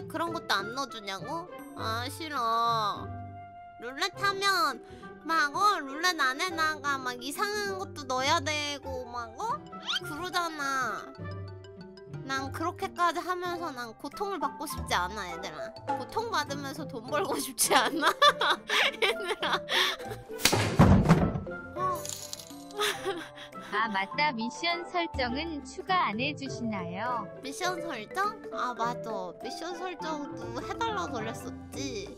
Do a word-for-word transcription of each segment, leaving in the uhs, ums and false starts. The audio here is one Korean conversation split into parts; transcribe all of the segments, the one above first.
룰렛 그런 것도 안 넣어주냐고? 아 싫어. 룰렛 하면 막 어 룰렛 안에다가 막 이상한 것도 넣어야 되고 막 어? 그러잖아. 난 그렇게까지 하면서 난 고통을 받고 싶지 않아 얘들아. 고통받으면서 돈 벌고 싶지 않아 얘들아. 어. 아 맞다, 미션 설정은 추가 안 해주시나요? 미션 설정? 아 맞아, 미션 설정도 해달라 그랬었지.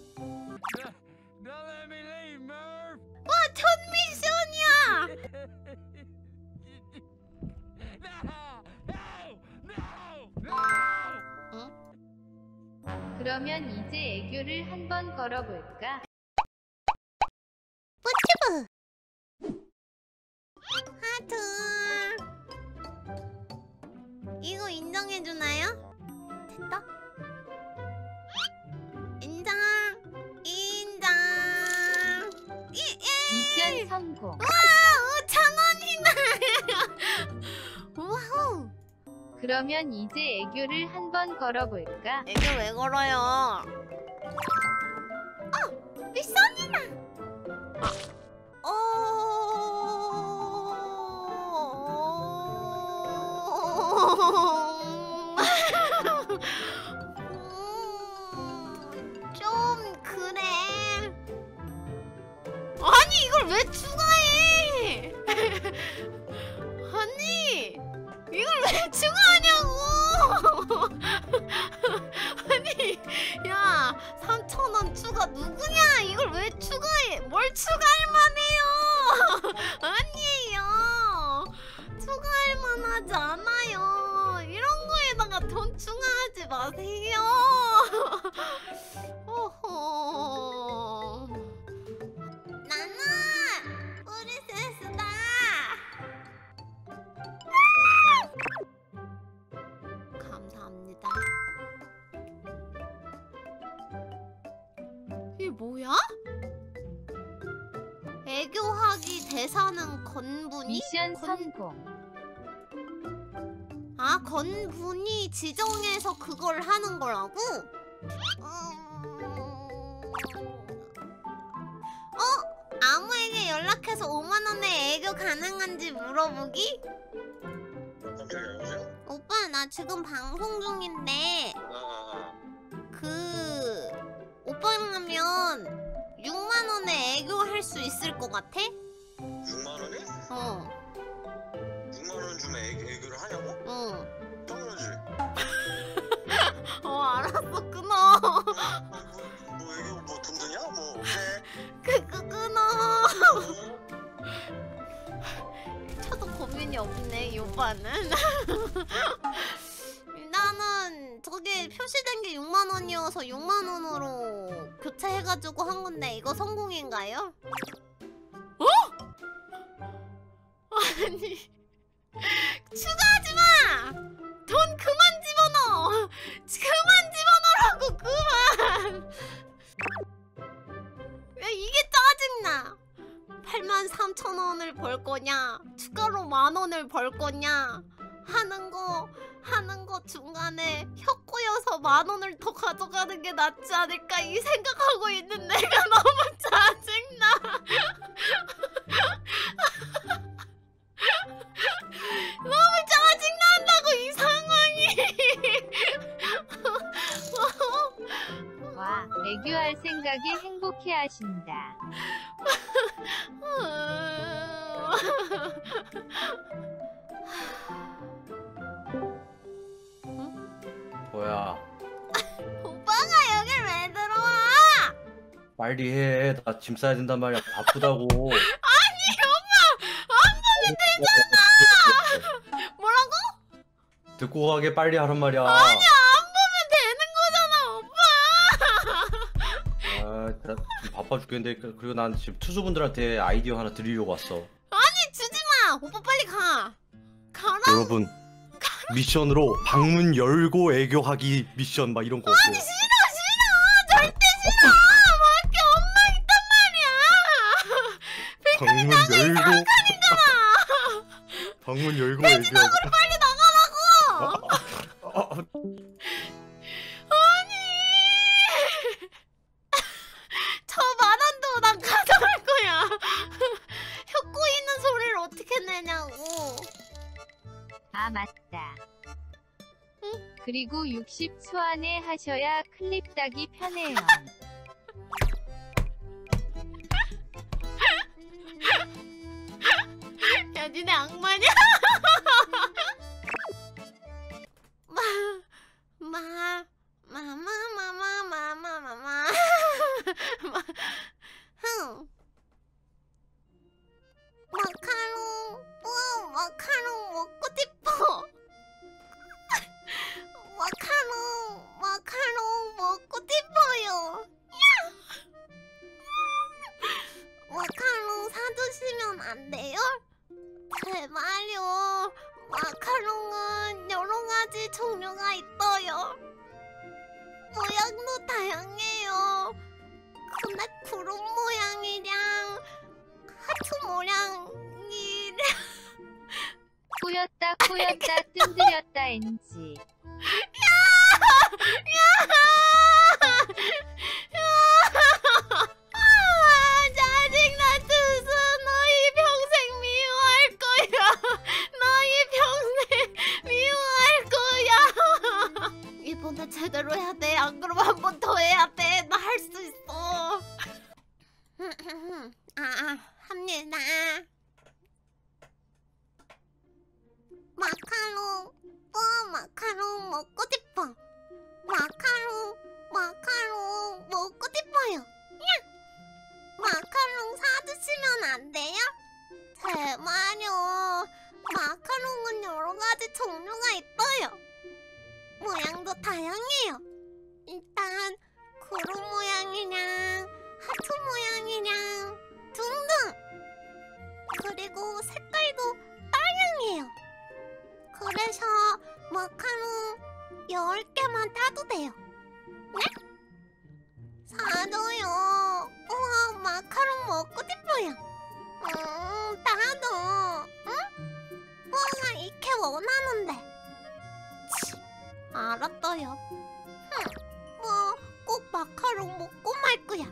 와, 첫 미션이야! 응? 그러면 이제 애교를 한번 걸어볼까? 뿌쭈브! 하트! 이거 인정해주나요? 됐다? 인정! 인정! 이, 이! 미션 성공. 와! 오천 원이다! 와우! 그러면 이제 애교를 한번 걸어볼까? 애교 왜 걸어요? 어! 미션이다! 아. 음, 좀 그래. 아니 이걸 왜 추가해? 아니 이걸 왜 추가하냐고? 아니 야 삼천 원 추가 누구냐? 이걸 왜 추가해? 뭘 추가할 만해요? 아니에요. 추가할 만하지 않아요. 이런 거에다가 돈 추가하지 마세요. 어허. 나는 프린세스다. 감사합니다. 이게 뭐야? 애교하기 대사는 건분이? 미션 건... 성공. 아, 건분이 지정해서 그걸 하는 거라고? 음... 어? 아무에게 연락해서 오만 원에 애교 가능한지 물어보기? 깜짝이야, 여보세요? 오빠, 나 지금 방송 중인데 아, 아, 그... 오빠랑 하면 육만 원에 애교 할 수 있을 것 같아? 아. 육만 원에? 어, 육만 원 주면 애교, 애교를 하냐고? 응. 당연하지. 어, 알았어, 끊어. 뭐, 뭐, 뭐 애교 뭐 돈 드냐? 뭐 오케이. 그, 그, 끊어. 어? 저도 고민이 없네, 이 오빠는. 나는 저게 표시된 게 육만 원이어서 육만 원으로 교체해가지고 한 건데 이거 성공인가요? 어? 아니 추가하지 마! 돈 그만 집어넣어! 그만 집어넣으라고 그만! 야 이게 짜증나! 팔만 삼천 원을 벌 거냐? 추가로 만 원을 벌 거냐? 하는 거 하는 거 중간에 혀 꼬여서 만 원을 더 가져가는 게 낫지 않을까 이 생각하고 있는 내가 너무 짜증나. 너무 짜증난다고 이 상황이. 와, 애교할 생각에 행복해하신다. 뭐야? 오빠가 여길 왜 들어와? 빨리 해. 나 짐 싸야 된단 말이야. 바쁘다고. 아니 오빠 안 보면 되잖아. 뭐라고? 듣고 가게 빨리 하란 말이야. 아니야 안 보면 되는 거잖아 오빠. 아, 나 지금 바빠 죽겠는데. 그리고 난 지금 투수분들한테 아이디어 하나 드리려고 왔어. 아니 주지마. 오빠 빨리 가. 가라. 여러분, 미션으로 방문 열고 애교하기 미션 막 이런 거 없고. 아니 싫어 싫어 절대 싫어. 밖에 엄마 있단 말이야. 방문 열고 방문 열고 애교하기. 빨리 나가라고. 아, 아, 아니 보내냐고. 아 맞다. 그리고 육십 초 안에 하셔야 클립 따기 편해요. 야 니네 악마냐? 마, 마, 마마, 마마, 마마, 마마. 흥. 마카롱, 어, 마카롱 먹고 싶어. 마카롱, 마카롱 먹고 싶어요. 마카롱 사주시면 안 돼요? 제발요. 마카롱은 여러 가지 종류가 있어요. 모양도 다양해요. 근데 구름 모양이랑 하트 모양이랑 꼬였다 꼬였다 뜸들였다 엔지. 짜증나 투수. 너희 평생 미워할 거야. 너희 평생 미워할 거야. 이번에 제대로 해야 돼. 안 그러면 한 번 더 해야 돼. 나 할 수 있어. 아, 아 합니다. 마카롱, 어 마카롱 먹고 싶어. 마카롱, 마카롱 먹고 싶어요. 야! 마카롱 사주시면 안 돼요? 제발요. 마카롱은 여러 가지 종류가 있어요. 모양도 다양해요. 일단 구름 모양이랑 하트 모양이랑 등등. 그리고 색깔도 다양해요. 그래서 마카롱 열 개만 따도 돼요. 네? 사줘요. 우와, 마카롱 먹고 싶어요. 음, 나도. 응? 우와, 이렇게 원하는데. 치, 알았어요. 흠, 뭐, 꼭 마카롱 먹고 말 거야.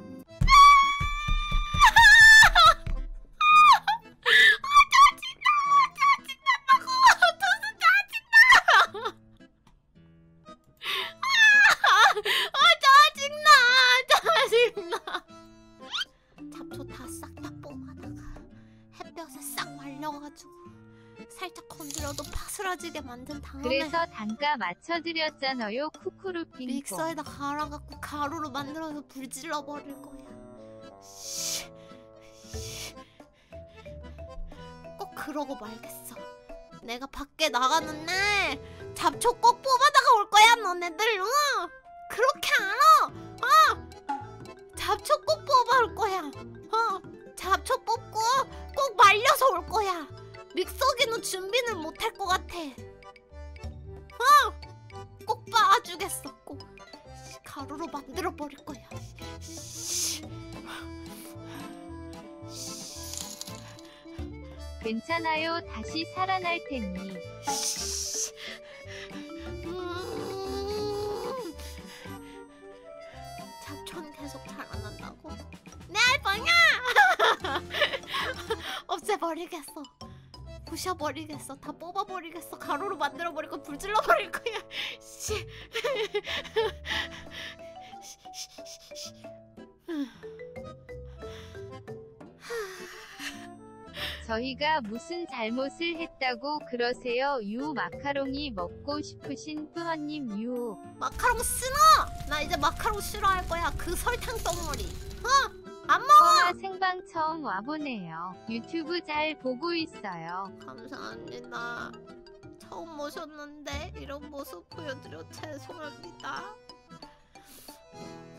잡초 다 싹 다 뽑아다가 햇볕에 싹 말려가지고 살짝 건드려도 파스라지게 만든 다음에 그래서 단가 맞춰드렸잖아요. 쿠쿠루 핑퐁. 믹서에다 갈아갖고 가루로 만들어서 불 질러버릴 거야. 씨, 씨. 꼭 그러고 말겠어. 내가 밖에 나가는 날 잡초 꼭 뽑아다가 올 거야 너네들. 어? 그렇게 알아. 어? 잡초 꼭 뽑아올 거야. 어? 잡초 뽑고 꼭 말려서 올 거야. 믹서기는 준비는 못할 것 같아. 어? 꼭 봐주겠어. 꼭 가루로 만들어 버릴 거야. 괜찮아요. 다시 살아날 테니. 음... 잡초는 계속 자라난다고? 내 알바냐? 없애버리겠어. 부셔버리겠어. 다 뽑아버리겠어. 가루로 만들어버리고 불 질러버릴 거야. 씨. 저희가 무슨 잘못을 했다고 그러세요? 유 마카롱이 먹고 싶으신 뿌허님 유. 마카롱 싫어! 나 이제 마카롱 싫어할 거야. 그 설탕 덩어리. 어? 안 먹어! 뿌허 생방 처음 와보네요. 유튜브 잘 보고 있어요. 감사합니다. 처음 오셨는데 이런 모습 보여드려 죄송합니다.